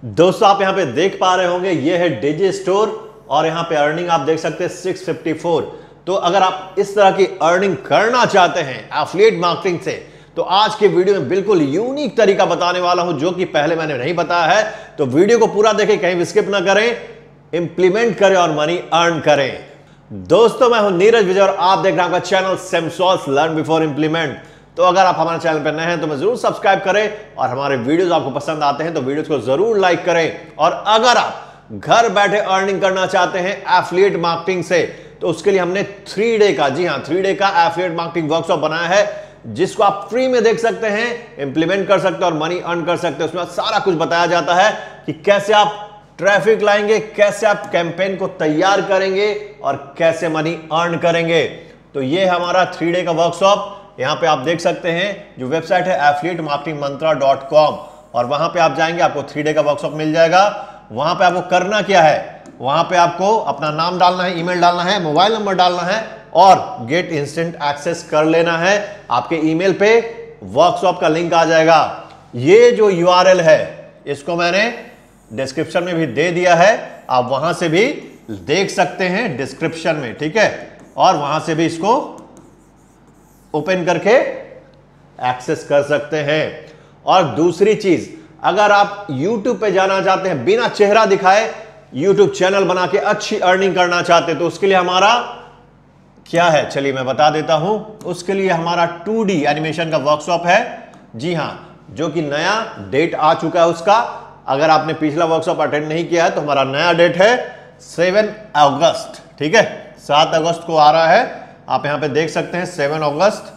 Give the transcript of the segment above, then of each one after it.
दोस्तों आप यहां पे देख पा रहे होंगे ये है डिजी स्टोर और यहां पे अर्निंग आप देख सकते हैं 654। तो अगर आप इस तरह की अर्निंग करना चाहते हैं एफिलिएट मार्केटिंग से तो आज के वीडियो में बिल्कुल यूनिक तरीका बताने वाला हूं जो कि पहले मैंने नहीं बताया है। तो वीडियो को पूरा देखें, कहीं भी स्किप ना करें, इंप्लीमेंट करें और मनी अर्न करें। दोस्तों मैं हूं नीरज विजय और आप देख रहे हैं आपका चैनल सेमसॉल्स लर्न बिफोर इंप्लीमेंट। तो अगर आप हमारे चैनल पर नए हैं तो मैं जरूर सब्सक्राइब करें और हमारे वीडियोस आपको पसंद आते हैं तो वीडियोस को जरूर लाइक करें। और अगर आप घर बैठे अर्निंग करना चाहते हैं एफिलिएट मार्केटिंग से तो उसके लिए हमने 3 डे का, जी हां 3 डे का एफिलिएट मार्केटिंग वर्कशॉप बनाया है जिसको आप फ्री में देख सकते हैं, इंप्लीमेंट कर सकते हैं और मनी अर्न कर सकते हैं। उसमें सारा कुछ बताया जाता है कि कैसे आप ट्रैफिक लाएंगे, कैसे आप कैंपेन को तैयार करेंगे और कैसे मनी अर्न करेंगे। तो ये हमारा 3 डे का वर्कशॉप। यहां पे आप देख सकते हैं जो वेबसाइट है affiliatemarketingmantra.com और वहां पे आप जाएंगे, आपको 3 डे का वर्कशॉप मिल जाएगा। वहां पे आपको करना क्या है, वहां पे आपको अपना नाम डालना है, ईमेल डालना है, मोबाइल नंबर डालना है और गेट इंस्टेंट एक्सेस कर लेना है। आपके ईमेल पे वर्कशॉप का लिंक आ जाएगा। ये जो यूआरएल है इसको मैंने डिस्क्रिप्शन में भी दे दिया है, आप वहां से भी देख सकते हैं डिस्क्रिप्शन में, ठीक है। और वहां से भी इसको ओपन करके एक्सेस कर सकते हैं। और दूसरी चीज, अगर आप YouTube पे जाना चाहते हैं, बिना चेहरा दिखाए YouTube चैनल बना के अच्छी अर्निंग करना चाहते हैं तो उसके लिए हमारा क्या है, चलिए मैं बता देता हूं। उसके लिए हमारा 2D एनिमेशन का वर्कशॉप है, जी हां, जो कि नया डेट आ चुका है उसका। अगर आपने पिछला वर्कशॉप अटेंड नहीं किया है तो हमारा नया डेट है 7 अगस्त, ठीक है। 7 अगस्त को आ रहा है, आप यहां पे देख सकते हैं 7 अगस्त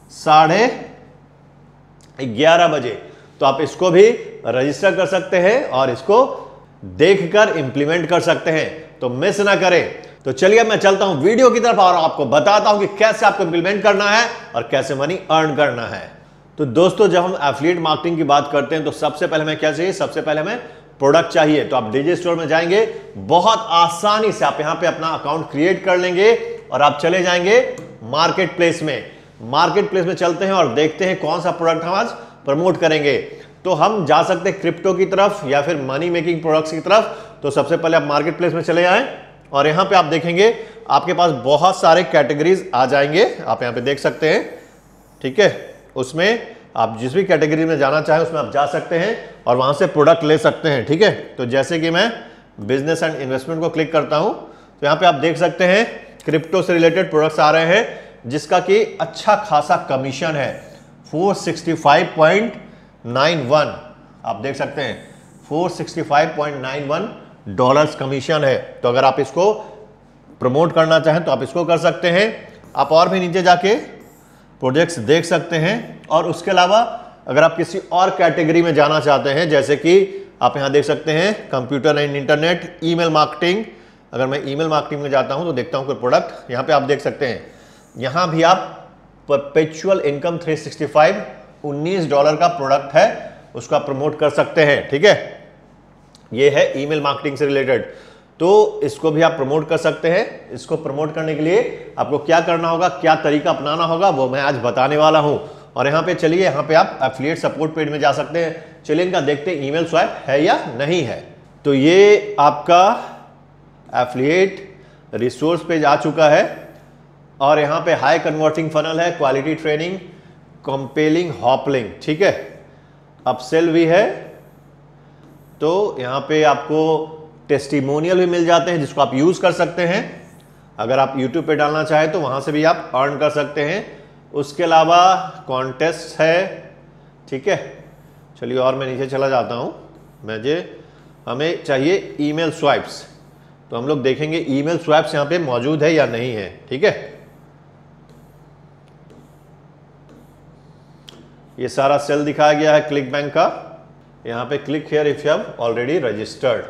11:30 बजे। तो आप इसको भी रजिस्टर कर सकते हैं और इसको देखकर इंप्लीमेंट कर सकते हैं, तो मिस ना करें। तो चलिए मैं चलता हूं वीडियो की तरफ और आपको बताता हूं कि कैसे आपको इंप्लीमेंट करना है और कैसे मनी अर्न करना है। तो दोस्तों जब हम एफिलिएट मार्केटिंग की बात करते हैं तो सबसे पहले हमें क्या चाहिए, सबसे पहले हमें प्रोडक्ट चाहिए। तो आप डिजी स्टोर में जाएंगे, बहुत आसानी से आप यहां पे अपना अकाउंट क्रिएट कर लेंगे और आप चले जाएंगे मार्केट प्लेस में। मार्केट प्लेस में चलते हैं और देखते हैं कौन सा प्रोडक्ट हम आज प्रमोट करेंगे। तो हम जा सकते हैं क्रिप्टो की तरफ या फिर मनी मेकिंग प्रोडक्ट्स की तरफ। तो सबसे पहले आप मार्केट प्लेस में चले आए और यहां पे आप देखेंगे आपके पास बहुत सारे कैटेगरीज आ जाएंगे, आप यहां पे देख सकते हैं, ठीक है। उसमें आप जिस भी कैटेगरी में जाना चाहें उसमें आप जा सकते हैं और वहां से प्रोडक्ट ले सकते हैं, ठीक है। तो जैसे कि मैं बिजनेस एंड इन्वेस्टमेंट को क्लिक करता हूं तो यहां पे आप देख सकते हैं क्रिप्टो से रिलेटेड प्रोडक्ट्स आ रहे हैं जिसका कि अच्छा खासा कमीशन है, 465.91। आप देख सकते हैं 465.91 डॉलर्स कमीशन है। तो अगर आप इसको प्रमोट करना चाहें तो आप इसको कर सकते हैं। आप और भी नीचे जाके प्रोजेक्ट्स देख सकते हैं और उसके अलावा अगर आप किसी और कैटेगरी में जाना चाहते हैं, जैसे कि आप यहां देख सकते हैं computer and internet, email marketing. अगर मैं ईमेल मार्केटिंग में जाता हूं तो देखता हूं कोई प्रोडक्ट, यहां पे आप देख सकते हैं, यहां भी आप परपेचुअल इनकम 365 $19 का प्रोडक्ट है, उसको आप प्रमोट कर सकते हैं, ठीक है। ये है ईमेल मार्केटिंग से रिलेटेड, तो इसको भी आप प्रमोट कर सकते हैं। इसको प्रमोट करने के लिए आपको क्या करना होगा, क्या तरीका अपनाना होगा, वो मैं आज बताने वाला हूं। और यहां पे चलिए, यहां पे आप एफिलिएट सपोर्ट पेज में जा सकते हैं। चलिए इनका देखते हैं ईमेल स्वाइप है या नहीं है। तो ये आपका एफिलिएट रिसोर्स पेज आ चुका है और यहां पे हाई कन्वर्टिंग फनल है, क्वालिटी ट्रेनिंग, कंपेलिंग हॉपलिंग, ठीक है। अपसेल भी है, तो यहां पे आपको टेस्टिमोनियल भी मिल जाते हैं जिसको आप यूज कर सकते हैं। अगर आप YouTube पे डालना चाहें तो वहां से भी आप अर्न कर सकते हैं। उसके अलावा कॉन्टेस्ट है, ठीक है। चलिए और मैं नीचे चला जाता हूं। हमें चाहिए ईमेल स्वाइप्स, तो हम लोग देखेंगे ईमेल स्वाइप्स यहां पे मौजूद है या नहीं है, ठीक है। ये सारा सेल दिखाया गया है क्लिक बैंक का। यहां पे click here if you have already registered.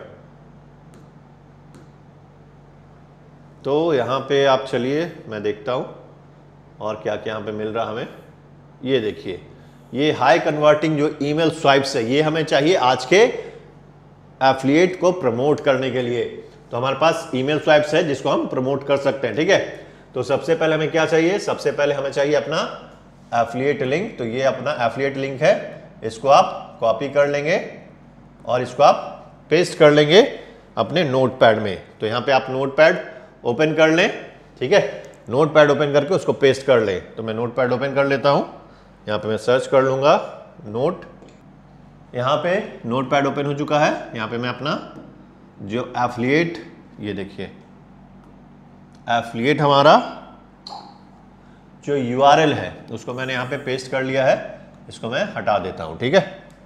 तो यहां पे आप चलिए मैं देखता हूं और क्या क्या यहां पे मिल रहा हमें। ये देखिए, ये हाई कन्वर्टिंग जो ईमेल स्वाइप्स है ये हमें चाहिए आज के एफिलिएट को प्रमोट करने के लिए। तो हमारे पास ईमेल स्वाइप्स है जिसको हम प्रमोट कर सकते हैं, ठीक है। तो सबसे पहले हमें क्या चाहिए, सबसे पहले हमें चाहिए अपना एफिलिएट लिंक। तो ये अपना एफिलिएट लिंक है, इसको आप कॉपी कर लेंगे और इसको आप पेस्ट कर लेंगे अपने नोटपैड में। तो यहाँ पे आप नोटपैड ओपन कर लें, ठीक है, नोटपैड ओपन करके उसको पेस्ट कर लें। तो मैं नोटपैड ओपन कर लेता हूँ, यहाँ पे मैं सर्च कर लूँगा नोट, यहाँ पे नोटपैड ओपन हो चुका है। यहाँ पे मैं अपना जो एफिलिएट, ये देखिए एफिलिएट हमारा जो URL है उसको मैंने यहाँ पे पेस्ट कर लिया है, इसको मैं हटा देता हूँ, ठीक है।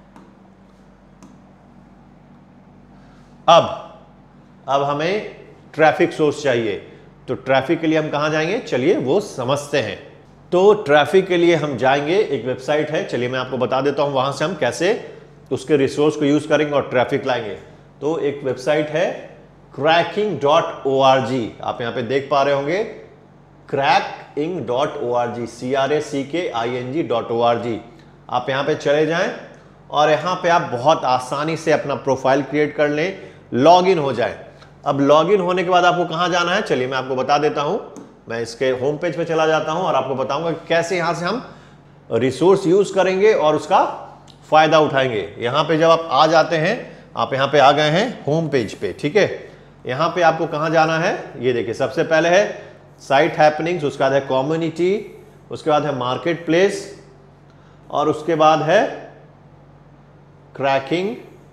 अब हमें ट्रैफिक सोर्स चाहिए, तो ट्रैफिक के लिए हम कहाँ जाएंगे, चलिए वो समझते हैं। तो ट्रैफिक के लिए हम जाएंगे, एक वेबसाइट है, चलिए मैं आपको बता देता हूँ वहां से हम कैसे उसके रिसोर्स को यूज करेंगे और ट्रैफिक लाएंगे। तो एक वेबसाइट है cracking.org, आप यहाँ पे देख पा रहे होंगे cracking.org, cracking.org। आप यहाँ पे चले जाएं और यहाँ पे आप बहुत आसानी से अपना प्रोफाइल क्रिएट कर लें, लॉग इन हो जाए। अब लॉग इन होने के बाद आपको कहाँ जाना है, चलिए मैं आपको बता देता हूँ। मैं इसके होम पेज पे चला जाता हूँ और आपको बताऊंगा कैसे यहाँ से हम रिसोर्स यूज करेंगे और उसका फायदा उठाएंगे। यहाँ पे जब आप आ जाते हैं, आप यहाँ पे आ गए हैं होम पेज पे, ठीक है। यहाँ पे आपको कहाँ जाना है, ये देखिए सबसे पहले है साइट हैपनिंग्स, उसके बाद है कम्युनिटी, उसके बाद है मार्केट प्लेस और उसके बाद है क्रैकिंग,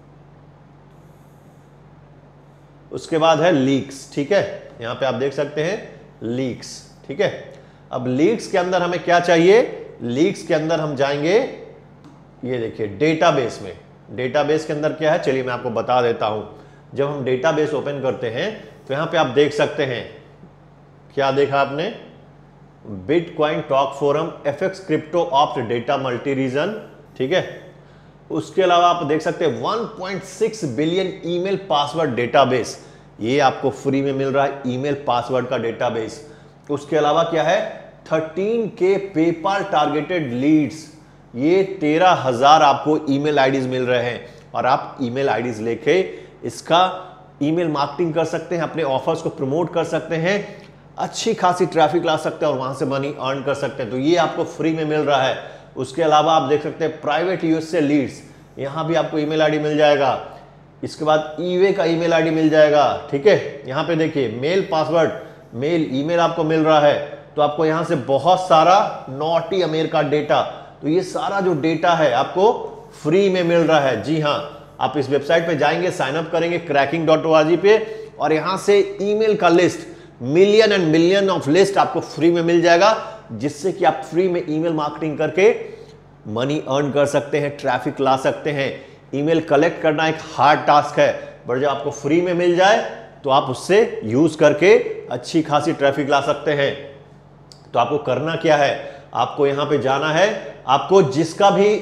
उसके बाद है लीक्स, ठीक है। यहां पे आप देख सकते हैं लीक्स, ठीक है। अब लीक्स के अंदर हमें क्या चाहिए, लीक्स के अंदर हम जाएंगे, ये देखिए डेटाबेस में। डेटाबेस के अंदर क्या है, चलिए मैं आपको बता देता हूं। जब हम डेटाबेस ओपन करते हैं तो यहां पे आप देख सकते हैं, क्या देखा आपने, bitcoin talk forum, FX crypto opt data multi region, ठीक है। उसके अलावा आप देख सकते हैं 1.6 बिलियन ईमेल पासवर्ड डेटाबेस, ये आपको फ्री में मिल रहा है, ईमेल पासवर्ड का डेटाबेस। उसके अलावा क्या है, 13K पेपाल टारगेटेड लीड्स, ये 13,000 आपको ईमेल आईडीज मिल रहे हैं और आप ईमेल आईडीज लेके इसका ईमेल मार्केटिंग कर सकते हैं, अपने ऑफर्स को प्रमोट कर सकते हैं, अच्छी खासी ट्रैफिक ला सकते हैं और वहां से मनी अर्न कर सकते हैं। तो ये आपको फ्री में मिल रहा है। उसके अलावा आप देख सकते हैं प्राइवेट यूएसए लीड्स, यहां भी आपको ईमेल आईडी मिल जाएगा। इसके बाद ईवे का ईमेल आईडी मिल जाएगा, ठीक है। यहां पे देखिए मेल पासवर्ड, मेल ईमेल आपको मिल रहा है। तो आपको यहां से बहुत सारा नॉटी अमेरिका डेटा, तो ये सारा जो डेटा है आपको फ्री में मिल रहा है। जी हां, आप इस वेबसाइट पे जाएंगे, साइन अप करेंगे cracking.org पे और यहां से ईमेल का list, million and million of list आपको फ्री में मिल जाएगा, जिससे कि आप फ्री में ईमेल मार्केटिंग करके मनी अर्न कर सकते हैं, ट्रैफिक ला सकते हैं। ईमेल कलेक्ट करना एक हार्ड टास्क है, पर जब आपको फ्री में मिल जाए तो आप उससे यूज करके अच्छी खासी ट्रैफिक ला सकते हैं। तो आपको करना क्या है, आपको यहां पे जाना है, आपको जिसका भी,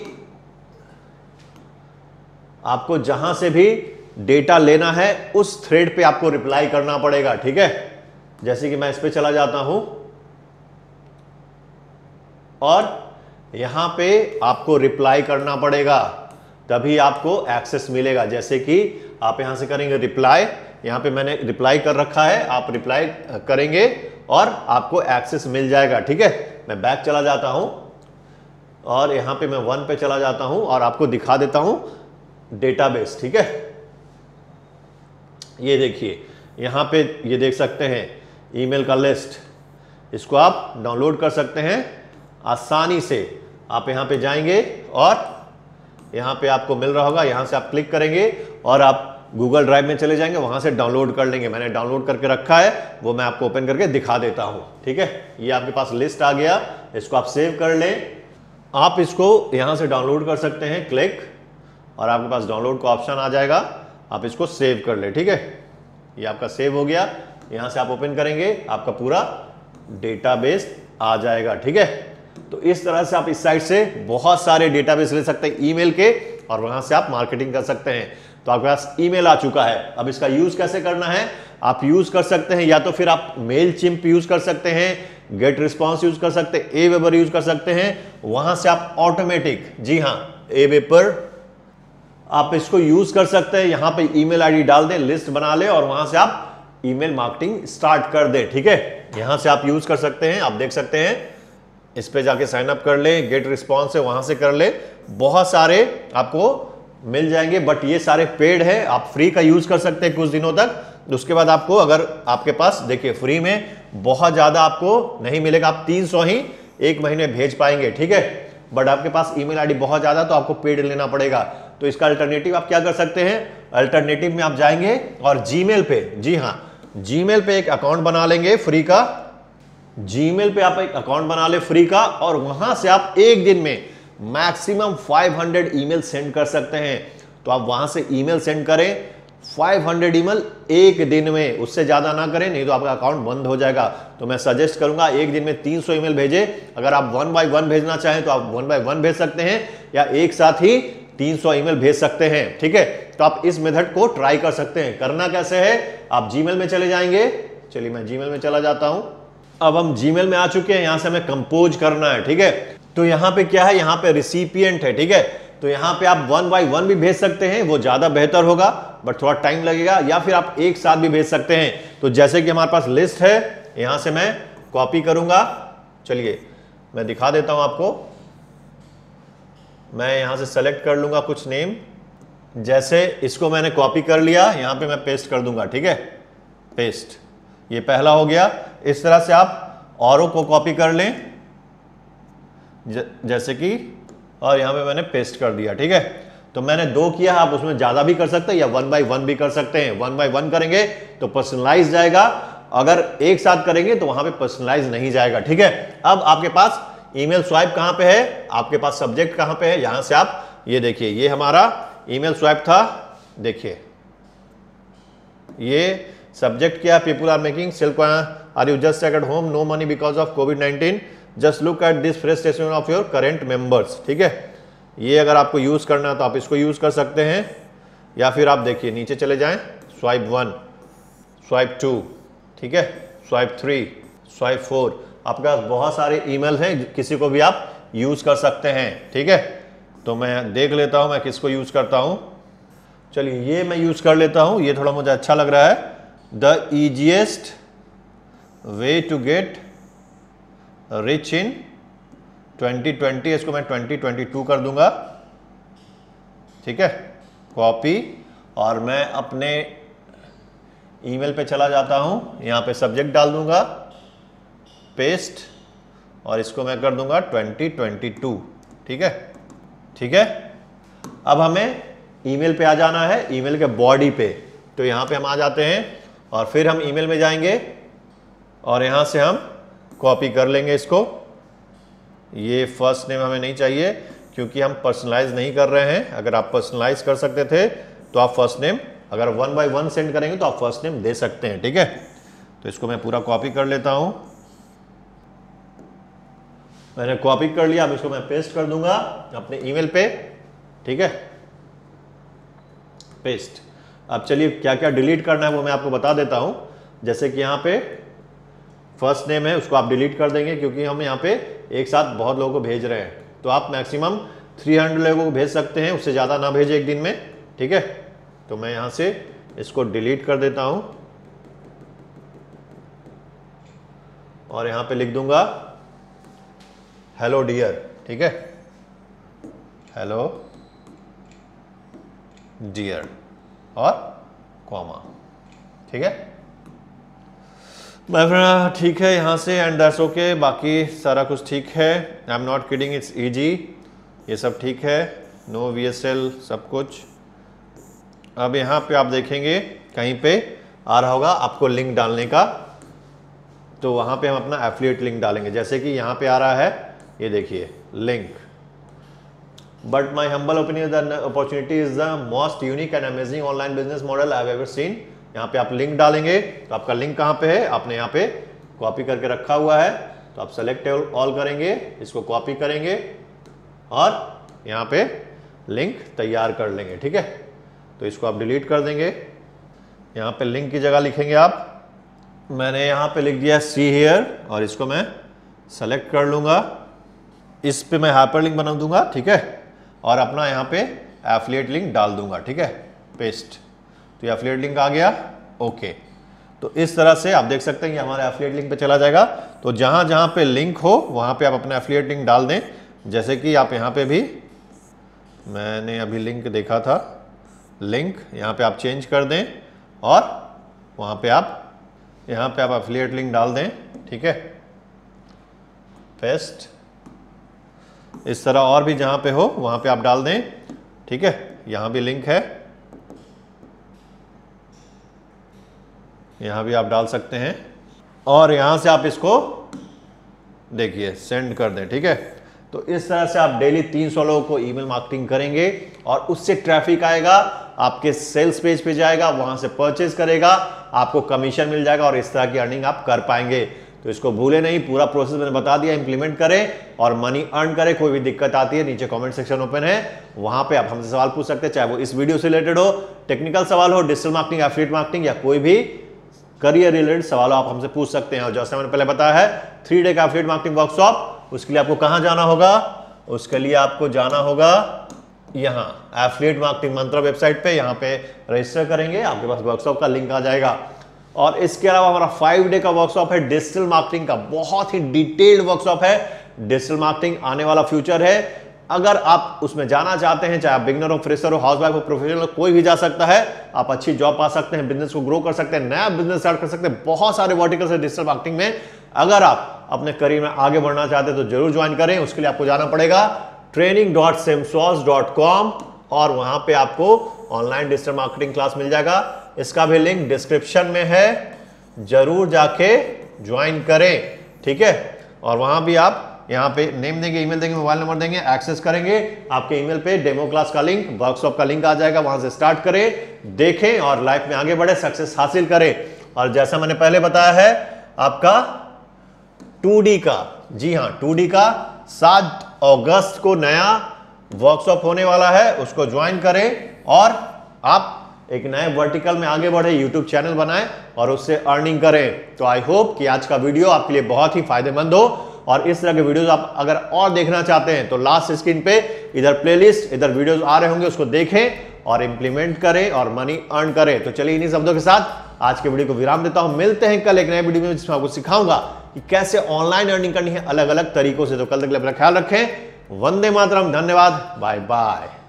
आपको जहां से भी डेटा लेना है उस थ्रेड पे आपको रिप्लाई करना पड़ेगा, ठीक है। जैसे कि मैं इस पे चला जाता हूं और यहां पे आपको रिप्लाई करना पड़ेगा, तभी आपको एक्सेस मिलेगा। जैसे कि आप यहां से करेंगे रिप्लाई, यहां पे मैंने रिप्लाई कर रखा है, आप रिप्लाई करेंगे और आपको एक्सेस मिल जाएगा, ठीक है। मैं बैक चला जाता हूं और यहां पे मैं 1 पे चला जाता हूं और आपको दिखा देता हूं डेटाबेस, ठीक है। ये देखिए यहां पे ये देख सकते हैं ईमेल का लिस्ट, इसको आप डाउनलोड कर सकते हैं आसानी से। आप यहां पे जाएंगे और यहां पे आपको मिल रहा होगा, यहां से आप क्लिक करेंगे और आप गूगल ड्राइव में चले जाएंगे, वहां से डाउनलोड कर लेंगे। मैंने डाउनलोड करके रखा है, वो मैं आपको ओपन करके दिखा देता हूं, ठीक है। ये आपके पास लिस्ट आ गया, इसको आप सेव कर लें। आप इसको यहां से डाउनलोड कर सकते हैं, क्लिक, और आपके पास डाउनलोड का ऑप्शन आ जाएगा, आप इसको सेव कर ले, ठीक है। ये आपका सेव हो गया, यहां से आप ओपन करेंगे, आपका पूरा डेटाबेस आ जाएगा, ठीक है। तो इस तरह से आप इस साइट से बहुत सारे डेटाबेस ले सकते हैं ईमेल के और वहां से आप मार्केटिंग कर सकते हैं। तो आपके पास ईमेल आ चुका है, अब इसका यूज कैसे करना है, आप यूज कर सकते हैं, या तो फिर आप मेल चिम्प यूज कर सकते हैं, गेट रिस्पॉन्स यूज कर सकते हैं, एवेपर यूज कर सकते हैं। वहां से आप ऑटोमेटिक, जी हां, एवेपर आप इसको यूज कर सकते हैं। यहां पे ईमेल आईडी डाल दें, लिस्ट बना ले और वहां से आप ईमेल मार्केटिंग स्टार्ट कर दें, ठीक है। यहां से आप यूज कर सकते हैं, आप देख सकते हैं, इस पे जाके साइन अप कर ले, गेट रिस्पॉन्स है वहां से कर ले, बहुत सारे आपको मिल जाएंगे, बट ये सारे पेड है, आप फ्री का यूज कर सकते हैं कुछ दिनों तक। उसके बाद आपको, अगर आपके पास देखिए फ्री में बहुत ज्यादा आपको नहीं मिलेगा, आप 300 ही एक महीने भेज पाएंगे, ठीक है। बट आपके पास ईमेल आईडी बहुत ज्यादा, तो आपको पेड लेना पड़ेगा। तो इसका अल्टरनेटिव आप क्या कर सकते हैं, अल्टरनेटिव में आप जाएंगे और जीमेल पे, जी हाँ, जीमेल पे एक अकाउंट बना लेंगे फ्री का। जीमेल पे आप एक अकाउंट बना ले फ्री का, और वहां से आप एक दिन में मैक्सिमम 500 ईमेल सेंड कर सकते हैं। तो आप वहां से ईमेल सेंड करें 500 ईमेल एक दिन में, उससे ज्यादा ना करें, नहीं तो आपका अकाउंट बंद हो जाएगा। तो मैं सजेस्ट करूंगा एक दिन में 300 ईमेल भेजें। अगर आप 1 बाय 1 भेजना चाहें तो आप 1 बाय 1 भेज सकते हैं, या एक साथ ही 300 ईमेल भेज सकते हैं, ठीक है। तो आप इस मेथड को ट्राई कर सकते हैं। करना कैसे है, आप जीमेल में चले जाएंगे। चलिए मैं जीमेल में चला जाता हूं। अब हम जीमेल में आ चुके हैं, यहां से हमें कंपोज करना है, ठीक है। तो यहां पे क्या है, यहां पे रिसिपिएंट है, ठीक है। तो यहां पे आप 1 बाय 1 भी भेज सकते हैं, वो ज्यादा बेहतर होगा, बट थोड़ा टाइम लगेगा, या फिर आप एक साथ भी भेज सकते हैं। तो जैसे कि हमारे पास लिस्ट है, यहां से मैं कॉपी करूंगा। चलिए मैं दिखा देता हूं आपको। मैं यहां से सेलेक्ट कर लूंगा कुछ नेम, जैसे इसको मैंने कॉपी कर लिया, यहां पे मैं पेस्ट कर दूंगा, ठीक है, पेस्ट। ये पहला हो गया। इस तरह से आप औरों को कॉपी कर लें, जैसे कि, और यहां पे मैंने पेस्ट कर दिया, ठीक है। तो मैंने 2 किया, आप उसमें ज्यादा भी कर सकते हैं या 1 बाय 1 भी कर सकते हैं। 1 बाय 1 करेंगे तो पर्सनलाइज जाएगा, अगर एक साथ करेंगे तो वहां पे पर्सनलाइज नहीं जाएगा, ठीक है। अब आपके पास ईमेल स्वाइप कहां पे है, आपके पास सब्जेक्ट कहां पे है, यहां से आप ये देखिए, ये हमारा ईमेल स्वाइप था, देखिए ये सब्जेक्ट क्या, people are making self, are you just at home, no money because of कोविड-19, just look at this fresh statement of your current members, ठीक है। ये अगर आपको यूज करना है तो आप इसको यूज कर सकते हैं, या फिर आप देखिए नीचे चले जाएं, स्वाइप 1, स्वाइप 2, ठीक है, स्वाइप 3, स्वाइप 4, आपके पास बहुत सारे ईमेल हैं, किसी को भी आप यूज कर सकते हैं, ठीक है। तो मैं देख लेता हूं मैं किसको यूज करता हूं। चलिए ये मैं यूज कर लेता हूं, ये थोड़ा मुझे अच्छा लग रहा है। The easiest way to get rich in 2020, इसको मैं 2022 कर दूंगा, ठीक है, कॉपी। और मैं अपने ईमेल पे चला जाता हूं, यहां पे सब्जेक्ट डाल दूंगा, पेस्ट, और इसको मैं कर दूंगा 2022, ठीक है, ठीक है। अब हमें ईमेल पे आ जाना है, ईमेल के बॉडी पे। तो यहां पे हम आ जाते हैं, और फिर हम ईमेल में जाएंगे, और यहां से हम कॉपी कर लेंगे इसको। ये फर्स्ट नेम हमें नहीं चाहिए, क्योंकि हम पर्सनलाइज नहीं कर रहे हैं। अगर आप पर्सनलाइज कर सकते थे तो आप फर्स्ट नेम, अगर 1 बाय 1 सेंड करेंगे तो आप फर्स्ट नेम दे सकते हैं, ठीक है। तो इसको मैं पूरा कॉपी कर लेता हूं। मैंने कॉपी कर लिया, अब इसको मैं पेस्ट कर दूंगा अपने ईमेल पे, ठीक है, पेस्ट। अब चलिए क्या क्या डिलीट करना है वो मैं आपको बता देता हूं। जैसे कि यहां पे फर्स्ट नेम है, उसको आप डिलीट कर देंगे, क्योंकि हम यहाँ पे एक साथ बहुत लोगों को भेज रहे हैं। तो आप मैक्सिमम 300 लोगों को भेज सकते हैं, उससे ज़्यादा ना भेजें एक दिन में, ठीक है। तो मैं यहाँ से इसको डिलीट कर देता हूँ, और यहाँ पे लिख दूंगा हेलो डियर, ठीक है, हेलो डियर, और कॉमा, ठीक है। ठीक है यहाँ से, एंड दैट्स ओके, बाकी सारा कुछ ठीक है। I am not kidding, it's easy, ये सब ठीक है, नो VSL, सब कुछ। अब यहाँ पे आप देखेंगे कहीं पे आ रहा होगा आपको लिंक डालने का, तो वहाँ पे हम अपना एफिलिएट लिंक डालेंगे। जैसे कि यहाँ पे आ रहा है, ये देखिए link, but my humble opinion the opportunity is the most unique and amazing online business model I have ever seen. यहाँ पे आप लिंक डालेंगे, तो आपका लिंक कहाँ पे है, आपने यहाँ पे कॉपी करके रखा हुआ है, तो आप सेलेक्ट ऑल करेंगे, इसको कॉपी करेंगे, और यहाँ पे लिंक तैयार कर लेंगे, ठीक है। तो इसको आप डिलीट कर देंगे। यहाँ पे लिंक की जगह लिखेंगे आप, मैंने यहाँ पे लिख दिया सी हियर, और इसको मैं सेलेक्ट कर लूँगा, इस पे मैं हाइपर लिंक बना दूंगा, ठीक है, और अपना यहाँ पे एफिलिएट लिंक डाल दूंगा, ठीक है, पेस्ट। तो ये एफिलिएट लिंक आ गया, ओके। तो इस तरह से आप देख सकते हैं कि हमारे एफिलिएट लिंक पे चला जाएगा। तो जहाँ जहाँ पे लिंक हो वहाँ पे आप अपना एफिलिएट लिंक डाल दें। जैसे कि आप यहाँ पे भी मैंने अभी लिंक देखा था, लिंक यहाँ पे आप चेंज कर दें और वहाँ पे आप एफिलिएट लिंक डाल दें, ठीक है, पेस्ट। इस तरह और भी जहाँ पे हो वहाँ पे आप डाल दें, ठीक है। यहाँ भी लिंक है, यहाँ भी आप डाल सकते हैं और यहाँ से आप इसको देखिए सेंड कर दें, ठीक है। तो इस तरह से आप डेली 300 लोगों को ईमेल मार्केटिंग करेंगे और उससे ट्रैफिक आएगा, आपके सेल्स पेज पे जाएगा, वहां से परचेज करेगा, आपको कमीशन मिल जाएगा और इस तरह की अर्निंग आप कर पाएंगे। तो इसको भूले नहीं, पूरा प्रोसेस मैंने बता दिया, इंप्लीमेंट करें और मनी अर्न करें। कोई भी दिक्कत आती है नीचे कमेंट सेक्शन ओपन है, वहां पे आप हमसे सवाल पूछ सकते हैं, चाहे वो इस वीडियो से रिलेटेड हो, टेक्निकल सवाल हो, डिजिटल मार्केटिंग, एफिलिएट मार्केटिंग या कोई भी करियर रिलेटेड सवाल आप हमसे पूछ सकते हैं। और जैसे मैंने पहले बताया है 3 डे का एफिलिएट मार्केटिंग वर्कशॉप, उसके लिए आपको कहां जाना होगा? उसके लिए आपको जाना होगा यहां एफिलिएट मार्केटिंग मंत्रा वेबसाइट पे, यहां पे रजिस्टर करेंगे, आपके पास वर्कशॉप का लिंक आ जाएगा। और इसके अलावा हमारा 5 डे का वर्कशॉप है डिजिटल मार्केटिंग का, बहुत ही डिटेल्ड वर्कशॉप है। डिजिटल मार्केटिंग आने वाला फ्यूचर है। अगर आप उसमें जाना चाहते हैं, चाहे आप बिगिनर हो, फ्रेशर हो, हाउसवाइफ हो, प्रोफेशनल हो, कोई भी जा सकता है। आप अच्छी जॉब पा सकते हैं, बिजनेस को ग्रो कर सकते हैं, नया बिजनेस स्टार्ट कर सकते हैं। बहुत सारे वर्टिकल्स है डिजिटल मार्केटिंग में। अगर आप अपने करियर में आगे बढ़ना चाहते हैं तो जरूर ज्वाइन करें। उसके लिए आपको जाना पड़ेगा training.simsauce.com और वहां पे आपको ऑनलाइन डिजिटल मार्केटिंग क्लास मिल जाएगा। इसका भी लिंक डिस्क्रिप्शन में है, जरूर जाके ज्वाइन करें, ठीक है। और वहां भी आप यहाँ पे नेम देंगे, ईमेल देंगे, मोबाइल नंबर देंगे, एक्सेस करेंगे। आपके ईमेल पे डेमो क्लास का लिंक, वर्कशॉप का लिंक आ जाएगा, वहां से स्टार्ट करें, देखें और लाइफ में आगे बढ़े, सक्सेस हासिल करें। और जैसा मैंने पहले बताया है, आपका 2D का, जी हाँ 2D का 7 अगस्त को नया वर्कशॉप होने वाला है, उसको ज्वाइन करें और आप एक नए वर्टिकल में आगे बढ़े, यूट्यूब चैनल बनाएं और उससे अर्निंग करें। तो आई होप कि आज का वीडियो आपके लिए बहुत ही फायदेमंद हो। और इस तरह के वीडियोस आप अगर और देखना चाहते हैं तो लास्ट स्क्रीन पे इधर प्लेलिस्ट, इधर वीडियोस आ रहे होंगे, उसको देखें और इंप्लीमेंट करें और मनी अर्न करें। तो चलिए इन्हीं शब्दों के साथ आज के वीडियो को विराम देता हूं। मिलते हैं कल एक नए वीडियो में, जिसमें आपको सिखाऊंगा कि कैसे ऑनलाइन अर्निंग करनी है अलग अलग तरीकों से। तो कल तक अपना ख्याल रखें। वंदे मातरम, धन्यवाद, बाय बाय।